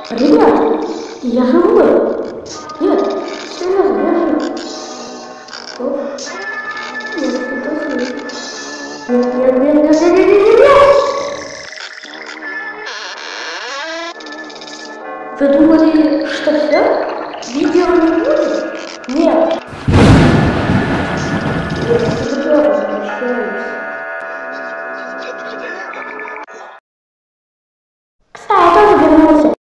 Ребят, я живой. Нет, серьезно, я жив. Стоп. Нет, это нет. Нет, нет, нет, нет, нет, нет, нет, нет. Вы думали, что все? Видео не будет? Нет.